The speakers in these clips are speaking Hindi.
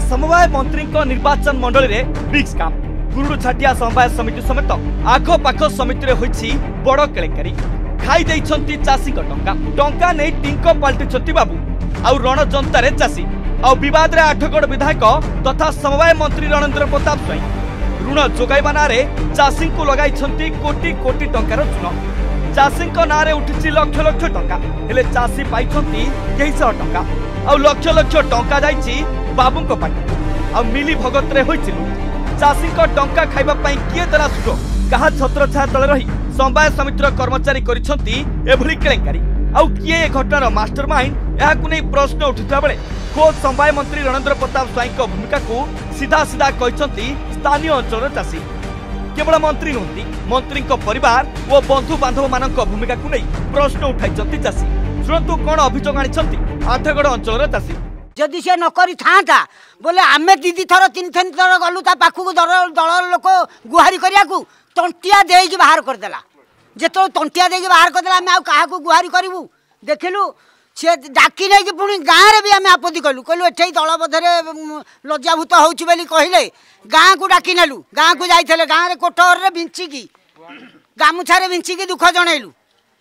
समवाय मंत्री निर्वाचन मंडली में बिग स्काम गुरुडू छाटिया समवाय समिति समेत आखपाख समिति होईछि बड़ केलेंकारी खाई देइछंती चाषी टंका टंका नहीं टिंक पलटिछंती बाबू आउ रण जनतारे चाषी आउ विवाद रे आठगड़ विधायक तथा समवाय मंत्री रणेंद्र प्रताप स्वाई ऋण जोगाइबा नारे चाषी को लगाइछंती कोटी कोटी टंकार चून चाषी नारे उठिछि लक्ष लक्ष टंका हेले चाषी पाइछंती केही सौ टंका आउ लक्ष लक्ष टंका जाइछि बाबूंको पाटी आ मिली भगत रे होइछि चाषी टंका खाइबा पई किए दरा सुख कहा छत्र छाया तले रही समवाय समितिर कर्मचारी करिछंती एभली केलेंकारी आउ किए ए घटनार मास्टरमाइंड एहाकु नै प्रश्न उठिता बेले खोद समवाय मंत्री रणेंद्र प्रताप स्वाई भूमिका को सीधा सीधा कहिछंती स्थानीय अंचल चाषी केवल मंत्री नुहति मंत्री परिवार और बंधु बांधव मान भूमिका को नहीं प्रश्न उठाई चाषी शुणु कौन अभियोग आनी आठगड़ अंचल चाषी जदि से नकरी था बोले आमे दीदी थर तीन थर गलु पाखक दल लोक गुहारी करिया तंटिया देकी बाहर करदेला जो तंटिया देकी बाहर करदेला आम क्या गुहारी करूँ देखिलु सी डाकी नहीं पुणी गाँव में भी आम आपत्ति कलु कहलु एठे दलबद्धरे लज्जाभूत होउछि बोली कहले गाँ को डाकी नेलु गाँ को जाइए गाँव में कोठर विंचिकी गामुछा विंचिकी दुख जनइलु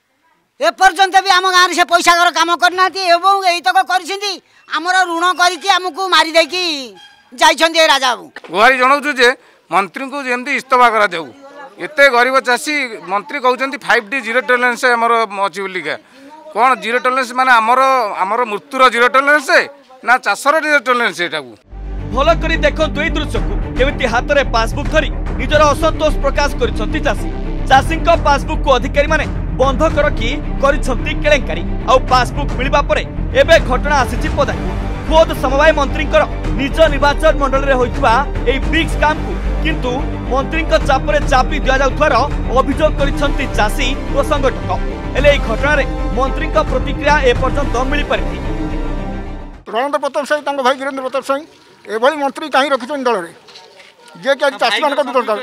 एपर्यंत भी आम गाँव से पैसा घर कम करना यहीतक कर ऋण करमको मारिदेकी जाइए राजा बाबू गुहारी जनाऊँ जे मंत्री को जमी इस्तफा करा जाऊ एते गरीब चाषी मंत्री कहते 5D जीरो टॉलरेंस आमर अच्छी बोलिका कौन जीरो टॉलरेंस माने आमर मृत्युर जीरो टॉलरेंस ना चाषर जीरो टॉलरेंस एटा भल करी देखंतु ए दृश्य को केमिति हाथ रे पासबुक धरी निजर असंतोष प्रकाश करिसंती चाषी चाषी पासबुक को अधिकारी माने बंधक रखी करिसंती केलेंकारी आ पासबुक मिलबा परे एबे घटना आसीछि पदाकू खोद समवाय मंत्री निज निर्वाचन मंडल रे होइतबा ए बिग स्काम को किंतु मंत्री चापरे चापी दिया जाउथार अभियोग करिसंती चाषी और संगठक हेले ए घटना रे मंत्री प्रतिक्रिया ए पर्यंत मिल पारि रणेंद्र प्रताप स्वाई भाई वीरेंद्र प्रताप स्वाई एभली मंत्री कहीं रखिछन दल रे जे कि चाषी मान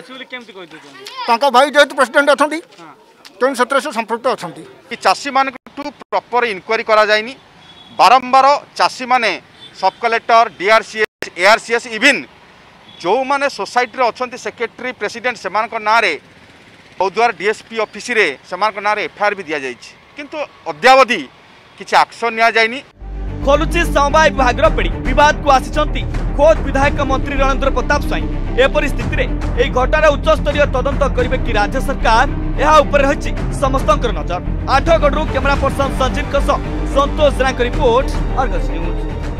दरकार भाई जेहेतु प्रेसिडेंट अच्छा तेणु से संपृक्त अच्छा चाषी मान प्रॉपर इनक्वारी करा जायनी बारंबार चाषी माने सब कलेक्टर DRCS ARCS इवन जो माने सोसाइटी रे अछंती सेक्रेटरी प्रेसिडेंट सेमान को नारे औद्वार DSP ऑफिस रे सेमान को नारे FIR भी दिया जायछि किंतु अद्यावधि किछि एक्शन निया जायनी खोलुची समवाय विभाग पेड़ी विवाद को आसिचंती खोद विधायक मंत्री रणेंद्र प्रताप स्वाई एपरि स्थिति रे एई घटनार उच्च स्तरीय तदंत करिवे कि राज्य सरकार एहा ऊपर रहिछि समस्तंकर नजर आठगड़रू कैमरा पर्सन संजीव सह संतोष जनाक रिपोर्ट अर्गस न्यूज।